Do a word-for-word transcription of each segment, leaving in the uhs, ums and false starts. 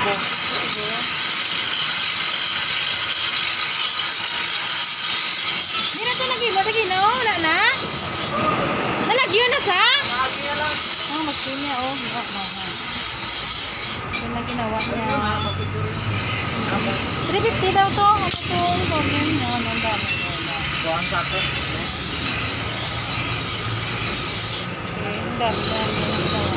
po. Hindi na ito lagi mo. Lagi na oh. Wala na. Nalagyan na sa? Lagi na lang. Oh, magsin niya oh. Wala na. Ito na ginawa niya. three fifty daw to. Ano to? Comment. Yan. Ang dami. Buwan sa akin. Okay. Ang dami. Dami. Ang dami.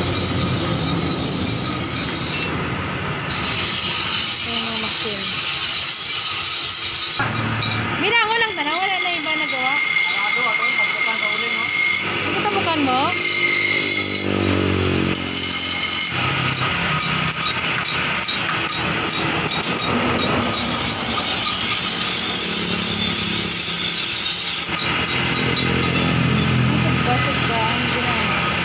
Mira, walang tanaw, wala na iba nagawa. Arado ato, pagbukan sa uli no. Bukan mo? Basag ba? Hindi na.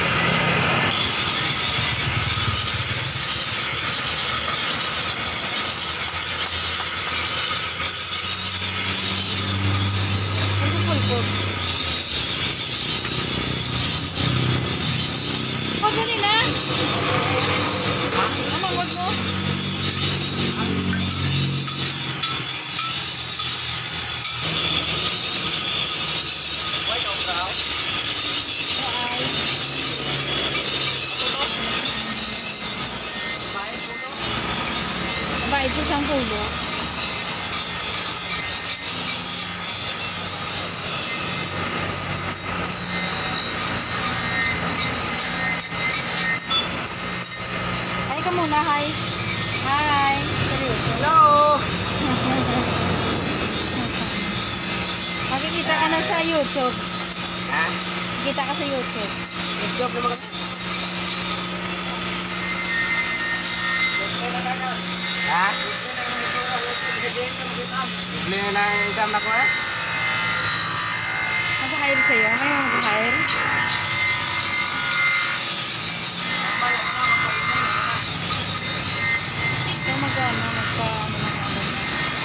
Huwag mo nila. Mama, huwag mo. White o brown? Ay. Bahay ito sang pulo. Hi ka muna, hi. Hi. Hello! Makikita ka na sa YouTube. Ha? Kita ka sa YouTube. YouTube naman kasi. Ha? Bibili na yung exam na ko eh? Mag-hire sa'yo? May mag-hire? So magana, magpa ano na ano na.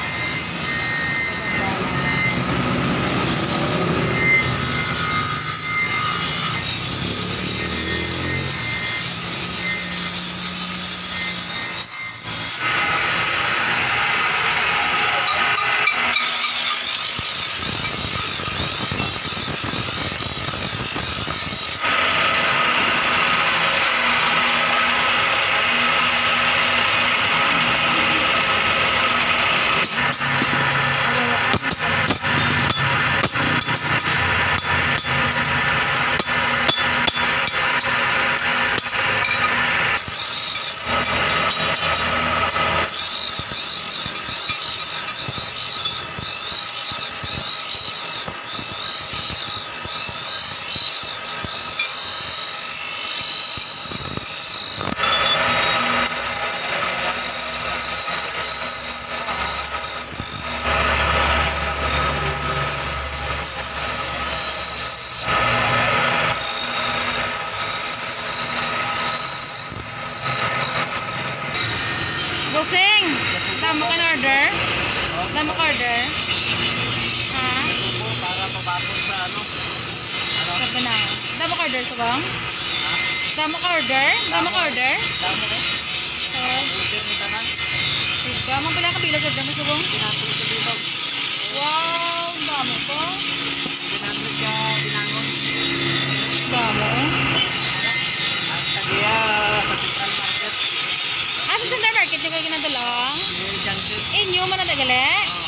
Busing! Damo ka na-order? Damo ka order? Ha? Para papasok sa ano? Sabi na. Damo ka order, subang? Damo ka order? Damo ka order? Damo ko? So, Order ni tanan? sige. Amang pala ka bilag damo, subang? Pinatol ko dito. Wow! Damo ko. Pinatol ka binangon. Damo. Ang tagiya sa Central Market. Ah, sa Center Market yung kayo ginadala? Yung junction. Inyo man na tagali?